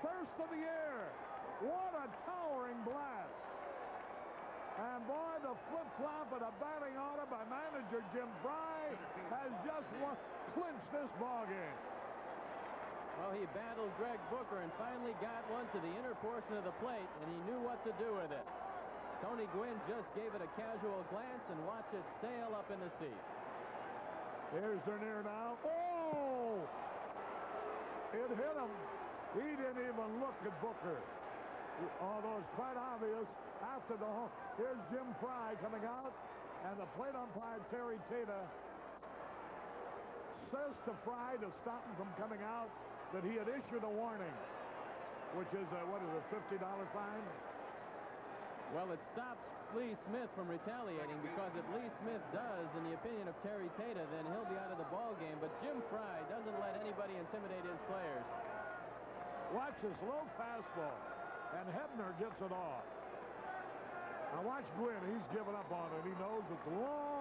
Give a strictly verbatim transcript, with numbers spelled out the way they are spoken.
first of the year. What a towering blast. And boy, the flip-flop of the batting order by manager Jim Fry has just won, clinched this ballgame. Well, he battled Greg Booker and finally got one to the inner portion of the plate, and he knew what to do with it. Tony Gwynn just gave it a casual glance and watched it sail up in the seats. Here's Dernier now. Oh! It hit him. He didn't even look at Booker. Although it's quite obvious after the home. Here's Jim Fry coming out, and the plate umpire, Terry Tata, says to Fry to stop him from coming out that he had issued a warning, which is, a, what is it, fifty dollar fine? Well, it stops Lee Smith from retaliating, because if Lee Smith does, in the opinion of Terry Tata, then he'll be out of the ball game. But Jim Fry doesn't let anybody intimidate his players. Watch this low fastball, and Hebner gets it off. Now watch Gwynn. He's given up on it. He knows it's long.